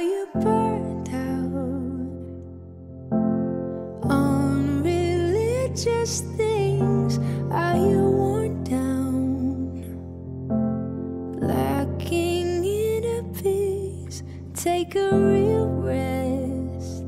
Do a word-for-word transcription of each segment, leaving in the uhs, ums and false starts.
you burned out on religious things? Are you worn down, lacking inner peace? Take a real rest.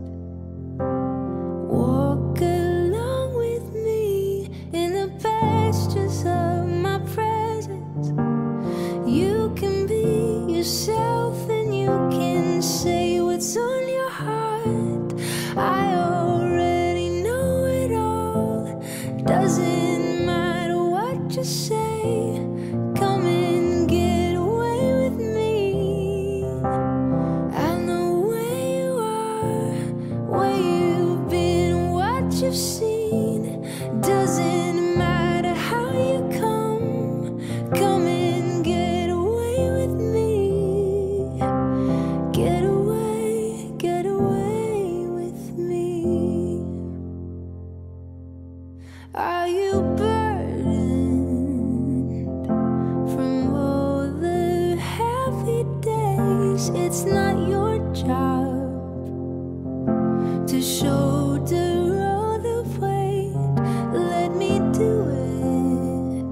Walk along with me in the pastures of my presence. You can be yourself and you can say what's on your heart. I already know it all. Doesn't matter what you say. Come and get away with me. I know where you are, where you've been, what you've seen. Doesn't matter how you come. Come and get away with me. Get away, get away with me. Are you burdened from all the heavy days? It's not your job to shoulder all the weight. Let me do it.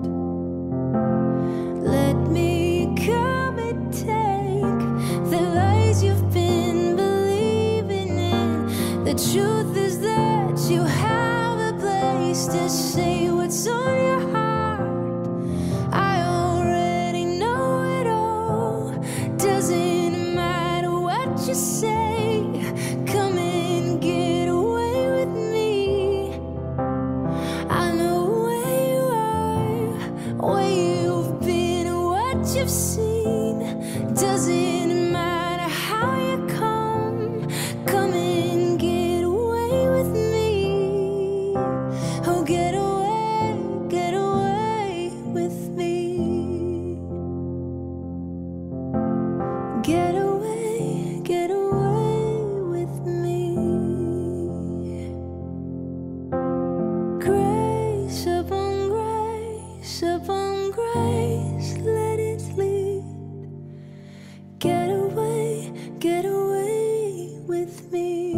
Let me come and take the lies you've been believing in. The truth is that you have a place to say what's on your heart. I already know it all. Doesn't matter what you say. Come and get away with me. I know where you are, where you've been, what you've seen. Doesn't matter how you come. Come and get away with me. Oh, get away, get away with me. Get away, get away with me. Grace upon grace upon grace, let it lead. Get away, get away with me.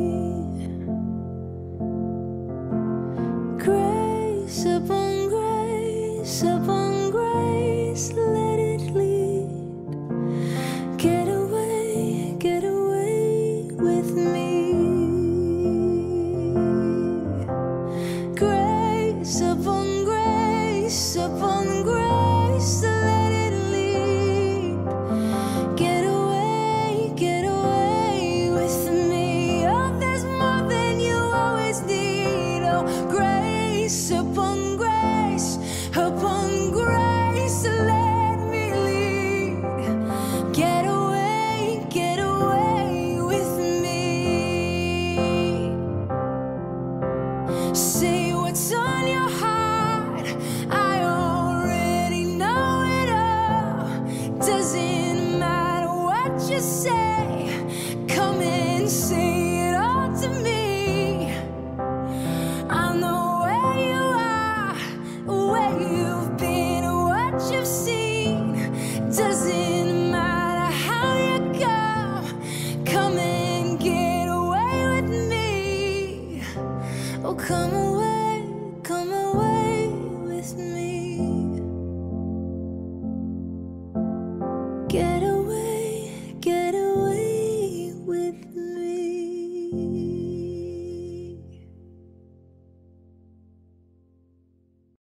Grace upon grace upon grace, let it lead. Get away, get away with me. Grace upon grace upon grace, let it lead. Get away, get away with me. Oh, there's more than you always need. Oh, grace upon grace upon grace, let me lead. Get away, get away with me. Say what's on your heart. I already know it all. Doesn't matter what you say. Come and say it all to me. I know where you are, where you've been, what you've seen. Doesn't matter how you go. Come and get away with me. Oh, come away, come away with me. Get away, get away with me.